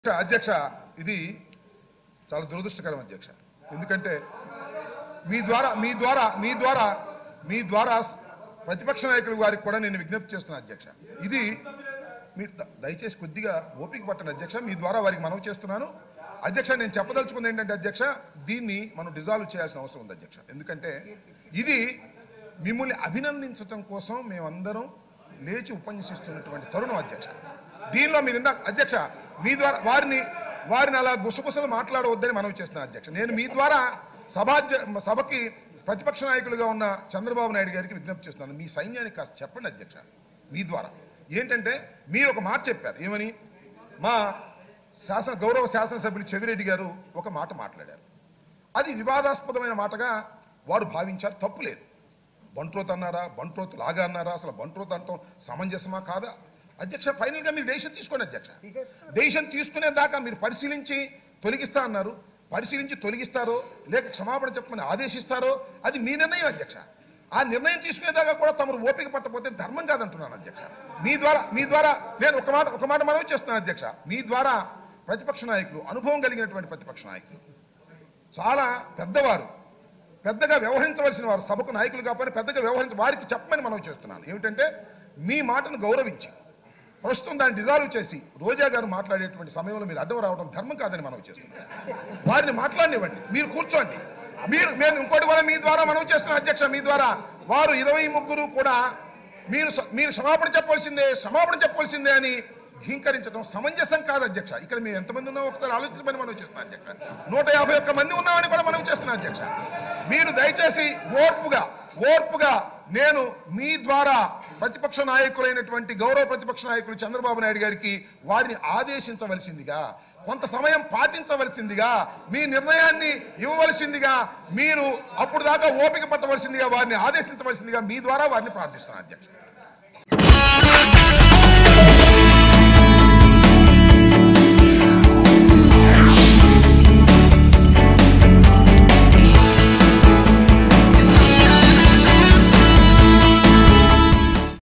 అధ్యక్ష ఇది చాలా దురదృష్టకరం అధ్యక్ష. ఎందుకంటే మీ ద్వారా ప్రతిపక్ష నాయకుల వారికి కూడా నేను విజ్ఞప్తి చేస్తున్నా అధ్యక్ష. ఇది మీరు దయచేసి కొద్దిగా ఓపిక పట్టండి అధ్యక్ష. మీ ద్వారా వారికి మనవి చేస్తున్నాను అధ్యక్ష. నేను చెప్పదలుచుకుంది ఏంటంటే అధ్యక్ష, దీన్ని మనం డిజాల్వ్ చేయాల్సిన అవసరం ఉంది అధ్యక్ష. ఎందుకంటే ఇది మిమ్మల్ని అభినందించడం కోసం మేమందరం లేచి ఉపన్యసిస్తున్నటువంటి తరుణం అధ్యక్ష. దీనిలో మీరు ఇందాక అధ్యక్ష మీ ద్వారా వారిని అలా గుసగుసలు మాట్లాడవద్దని మనవి చేస్తున్నాను అధ్యక్ష. నేను మీ ద్వారా సభకి ప్రతిపక్ష నాయకులుగా ఉన్న చంద్రబాబు నాయుడు గారికి విజ్ఞప్తి చేస్తున్నాను, మీ సైన్యానికి కాస్త చెప్పండి అధ్యక్ష. మీ ద్వారా ఏంటంటే మీరు ఒక మాట చెప్పారు, ఏమని, మా గౌరవ శాసనసభ్యులు చెవిరెడ్డి గారు ఒక మాట మాట్లాడారు. అది వివాదాస్పదమైన మాటగా వారు భావించారు, తప్పు లేదు. బంట్రోత్ అన్నారా, బంట్రోత్ లాగా అన్నారా, అసలు బంట్రోత్ అంటాం సమంజసమా కాదా అధ్యక్ష? ఫైనల్గా మీరు డెసిషన్ తీసుకోండి అధ్యక్ష. డెసిషన్ తీసుకునే దాకా మీరు పరిశీలించి తొలగిస్తా అన్నారు. పరిశీలించి తొలగిస్తారో లేక క్షమాపణ చెప్పమని ఆదేశిస్తారో అది మీ నిర్ణయం అధ్యక్ష. ఆ నిర్ణయం తీసుకునేదాకా కూడా తమరు ఓపిక పట్టకపోతే ధర్మం కాదంటున్నాను అధ్యక్ష. మీ ద్వారా నేను ఒక మాట మనవి చేస్తున్నాను అధ్యక్ష. మీ ద్వారా ప్రతిపక్ష నాయకులు, అనుభవం కలిగినటువంటి ప్రతిపక్ష నాయకులు, చాలా పెద్దవారు, పెద్దగా వ్యవహరించవలసిన వారు, సభకు నాయకులు కాకపోతే పెద్దగా వారికి చెప్పమని మనవి చేస్తున్నాను. ఏమిటంటే మీ మాటను గౌరవించి ప్రస్తుతం దాన్ని డిజాల్వ్ చేసి రోజా గారు మాట్లాడేటువంటి సమయంలో మీరు అడ్డం రావడం ధర్మం కాదని మనవి చేస్తున్నాను. వారిని మాట్లాడనివ్వండి, మీరు కూర్చోండి. నేను ఇంకోటి కూడా మీ ద్వారా మనవి చేస్తున్నాను అధ్యక్ష. మీ ద్వారా వారు 23 కూడా మీరు క్షమాపణ చెప్పవలసిందే అని ధింకరించడం సమంజసం కాదు అధ్యక్ష. ఇక్కడ మేము ఎంతమంది ఉన్నామో ఒకసారి ఆలోచించమని మనవి చేస్తున్నాం అధ్యక్ష. 151 మంది ఉన్నామని కూడా మనవి చేస్తున్నాం అధ్యక్ష. మీరు దయచేసి ఓర్పుగా నేను మీ ద్వారా ప్రతిపక్ష నాయకులైనటువంటి గౌరవ ప్రతిపక్ష నాయకులు చంద్రబాబు నాయుడు గారికి వారిని ఆదేశించవలసిందిగా, కొంత సమయం పాటించవలసిందిగా, మీ నిర్ణయాన్ని ఇవ్వవలసిందిగా, మీరు అప్పుడు దాకా ఓపిక పట్టవలసిందిగా, వారిని ఆదేశించవలసిందిగా మీ ద్వారా వారిని ప్రార్థిస్తున్నాను అధ్యక్ష.